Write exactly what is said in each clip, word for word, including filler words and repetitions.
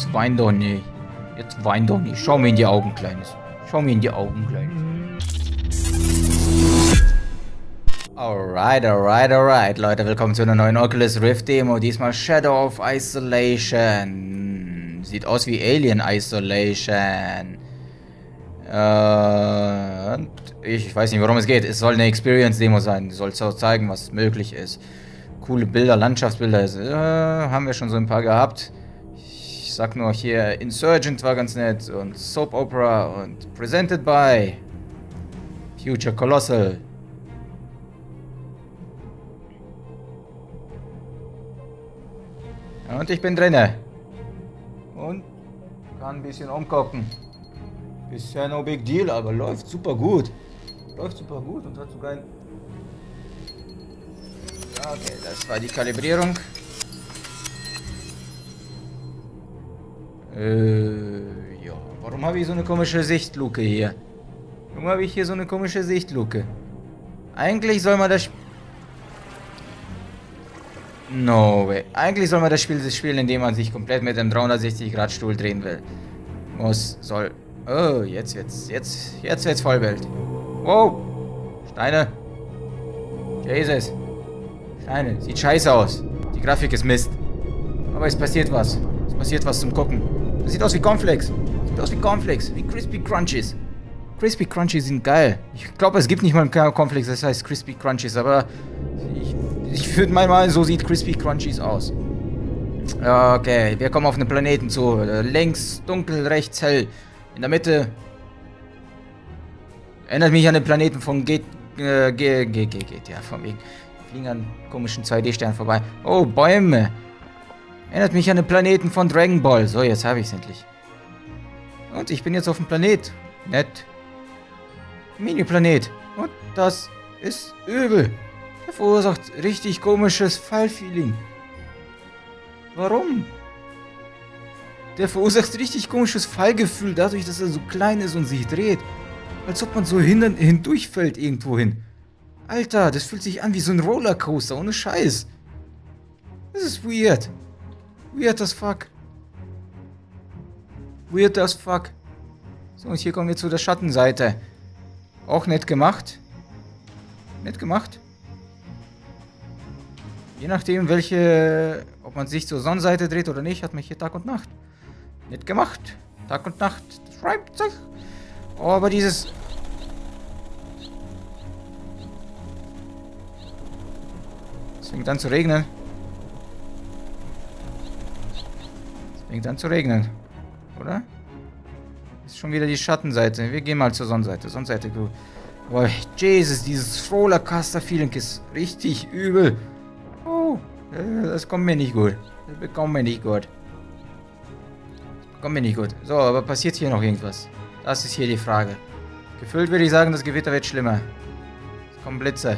Jetzt wein doch nicht. Jetzt wein doch nicht. Schau mir in die Augen, Kleines. Schau mir in die Augen, Kleines. Alright, alright, alright. Leute, willkommen zu einer neuen Oculus Rift Demo. Diesmal Shadow of Isolation. Sieht aus wie Alien Isolation. Äh, und ich weiß nicht, worum es geht. Es soll eine Experience-Demo sein. Es soll zeigen, was möglich ist. Coole Bilder, Landschaftsbilder. Äh, haben wir schon so ein paar gehabt. Ich sag nur hier, Insurgent war ganz nett. Und Soap Opera. Und Presented by Future Colossal. Und ich bin drinne. Und kann ein bisschen umgucken. Bisher no big deal, aber läuft super gut. Läuft super gut und hat sogar ein... Okay, das war die Kalibrierung. Äh, ja. Warum habe ich so eine komische Sichtluke hier? Warum habe ich hier so eine komische Sichtluke? Eigentlich soll man das... No way. Eigentlich soll man das Spiel spielen, indem man sich komplett mit dem dreihundertsechzig Grad Stuhl drehen will. Muss, soll... Oh, jetzt wird's, jetzt, jetzt wird's Vollbild. Wow. Steine. Jesus. Steine. Sieht scheiße aus. Die Grafik ist Mist. Aber es passiert was. Es passiert was zum Gucken. Das sieht aus wie Cornflakes. Sieht aus wie Cornflakes. Wie Crispy Crunchies. Crispy Crunchies sind geil. Ich glaube, es gibt nicht mal Cornflakes, das heißt Crispy Crunchies, aber... Ich, ich würde mal meinen, so sieht Crispy Crunchies aus. Okay, wir kommen auf einen Planeten zu. Links dunkel, rechts hell. In der Mitte. Erinnert mich an den Planeten von G... Äh, G... G... G... G... Ja, von wegen. Fliegen an komischen zwei D-Sternen vorbei. Oh, Bäume. Erinnert mich an den Planeten von Dragon Ball. So, jetzt habe ich es endlich. Und ich bin jetzt auf dem Planet. Nett. Mini-Planet. Und das ist übel. Der verursacht richtig komisches Fallfeeling. Warum? Der verursacht richtig komisches Fallgefühl dadurch, dass er so klein ist und sich dreht. Als ob man so hin hindurchfällt irgendwo hin. Alter, das fühlt sich an wie so ein Rollercoaster, ohne Scheiß. Das ist weird. Weird as fuck. Weird as fuck. So, und hier kommen wir zu der Schattenseite. Auch nett gemacht. Nett gemacht. Je nachdem, welche... Ob man sich zur Sonnenseite dreht oder nicht, hat man hier Tag und Nacht. Nett gemacht. Tag und Nacht. Das reimt sich. Oh, aber dieses... Es fängt an zu regnen. Es fängt an zu regnen. Oder? Ist schon wieder die Schattenseite. Wir gehen mal zur Sonnenseite. Sonnenseite, du. Oh, Jesus, dieses Rollercoaster-Feeling ist richtig übel. Oh, das kommt mir nicht gut. Das bekommt mir nicht gut. Das bekommt mir nicht gut. So, aber passiert hier noch irgendwas? Das ist hier die Frage. Gefühlt würde ich sagen, das Gewitter wird schlimmer. Es kommen Blitze.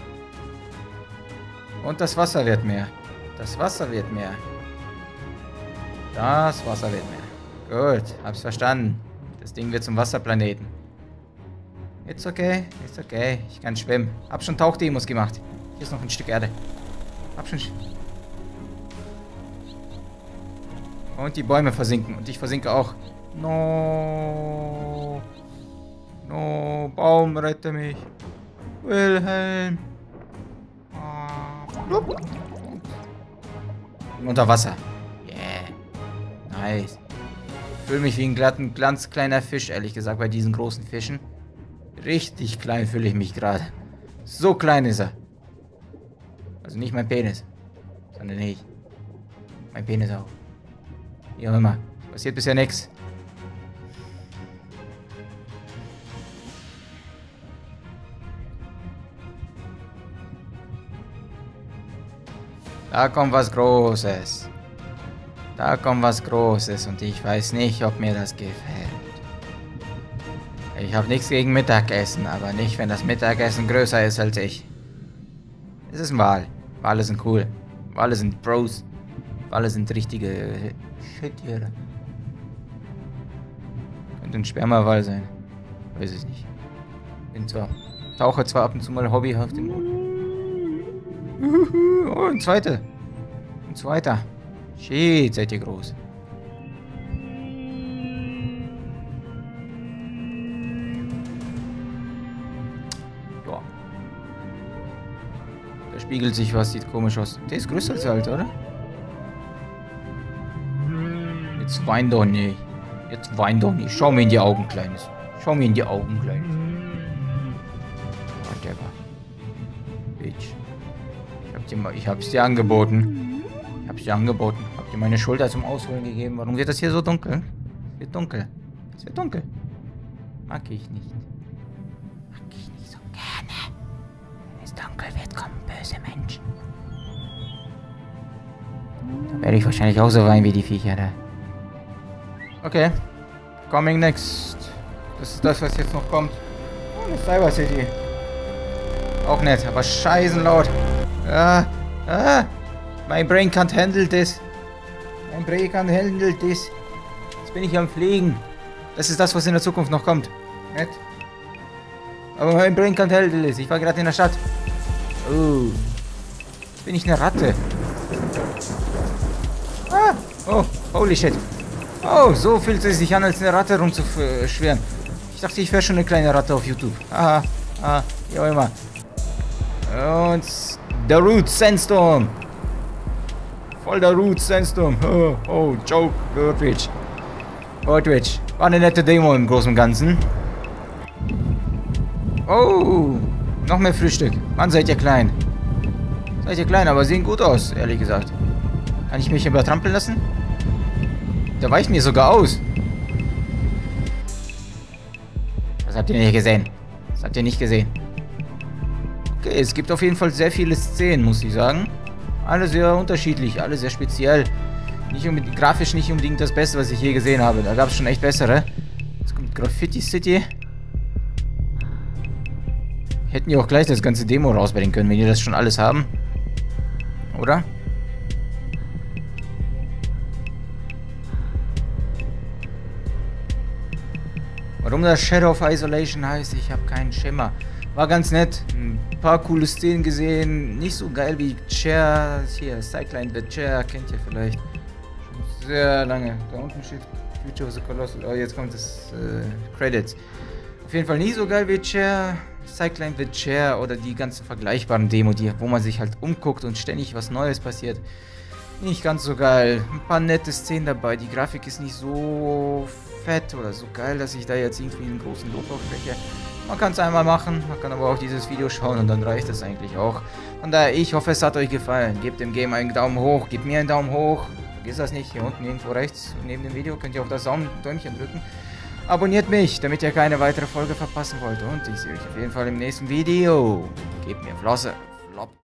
Und das Wasser wird mehr. Das Wasser wird mehr. Das Wasser wird mehr. Gut, hab's verstanden. Das Ding wird zum Wasserplaneten. It's okay, it's okay. Ich kann schwimmen. Hab schon Tauchdemos gemacht. Hier ist noch ein Stück Erde. Hab schon... Und die Bäume versinken. Und ich versinke auch. No. No. Baum, rette mich. Wilhelm. Blub. Unter Wasser. Yeah. Nice. Ich fühle mich wie ein glatten, ganz kleiner Fisch, ehrlich gesagt, bei diesen großen Fischen. Richtig klein fühle ich mich gerade. So klein ist er. Also nicht mein Penis. Sondern nicht. Mein Penis auch. Wie auch immer. Passiert bisher nichts. Da kommt was Großes. Da kommt was Großes und ich weiß nicht, ob mir das gefällt. Ich habe nichts gegen Mittagessen, aber nicht, wenn das Mittagessen größer ist als ich. Es ist ein Wal. Wale sind cool. Wale sind Bros. Wale sind richtige Shit-Tiere. Könnte ein Spermawal sein. Weiß ich nicht. Bin zwar... Tauche zwar ab und zu mal hobbyhaft im... Oh, ein zweiter. Ein zweiter. Shit, seid ihr groß. spiegelt sich was, sieht komisch aus. Der ist größer als alt, oder? Jetzt wein doch nicht. Jetzt wein doch nicht. Schau mir in die Augen, Kleines. Schau mir in die Augen, Kleines. Whatever. Bitch. Ich hab dir mal, ich hab's dir angeboten. Ich hab's dir angeboten. Hab dir meine Schulter zum Ausholen gegeben. Warum wird das hier so dunkel? Es wird dunkel. Es wird dunkel. Mag ich nicht. Mag ich nicht so gerne. Wenn es dunkel wird, kommen böse Menschen. Da werde ich wahrscheinlich auch so weinen wie die Viecher da. Okay. Coming next. Das ist das, was jetzt noch kommt. Oh, eine Cyber City. Auch nett, aber scheißen laut. Ah, ah. My brain can't handle this. My brain can't handle this. Jetzt bin ich am Fliegen. Das ist das, was in der Zukunft noch kommt. Nett. Aber mein brain can't handle this. Ich war gerade in der Stadt. Oh. Jetzt bin ich eine Ratte. Ah. Oh, holy shit. Oh, so fühlt es sich an, als eine Ratte rumzuschweren. Ich dachte, ich wäre schon eine kleine Ratte auf YouTube. Aha, ah, wie auch immer. Und der Root Sandstorm. Voll der Root Sandstorm. Oh, oh, Joke, Birdwitch. Birdwitch. War eine nette Demo im Großen und Ganzen. Oh, noch mehr Frühstück. Mann, seid ihr klein. Seid ihr klein, aber sehen gut aus, ehrlich gesagt. Kann ich mich übertrampeln lassen? Da weicht mir sogar aus. Das habt ihr nicht gesehen. Das habt ihr nicht gesehen. Okay, es gibt auf jeden Fall sehr viele Szenen, muss ich sagen. Alle sehr unterschiedlich, alle sehr speziell. Nicht unbedingt, grafisch nicht unbedingt das Beste, was ich je gesehen habe. Da gab es schon echt bessere. Jetzt kommt Graffiti City. Hätten ja auch gleich das ganze Demo rausbringen können, wenn die das schon alles haben. Oder? Warum das Shadow of Isolation heißt, ich habe keinen Schimmer. War ganz nett. Ein paar coole Szenen gesehen. Nicht so geil wie Chair. Hier, Cycline the Chair. Kennt ihr vielleicht. Schon sehr lange. Da unten steht Future of the Colossus. Oh, jetzt kommt das äh, Credits. Auf jeden Fall nicht so geil wie Chair. Cycline the Chair oder die ganzen vergleichbaren Demo, die, wo man sich halt umguckt und ständig was Neues passiert. Nicht ganz so geil. Ein paar nette Szenen dabei. Die Grafik ist nicht so fett oder so geil, dass ich da jetzt irgendwie einen großen Lob aufspreche. Man kann es einmal machen, man kann aber auch dieses Video schauen und dann reicht es eigentlich auch. Von daher, ich hoffe, es hat euch gefallen. Gebt dem Game einen Daumen hoch, gebt mir einen Daumen hoch. Vergiss das nicht, hier unten irgendwo rechts neben dem Video könnt ihr auf das Däumchen drücken. Abonniert mich, damit ihr keine weitere Folge verpassen wollt. Und ich sehe euch auf jeden Fall im nächsten Video. Gebt mir Flosse. Flop.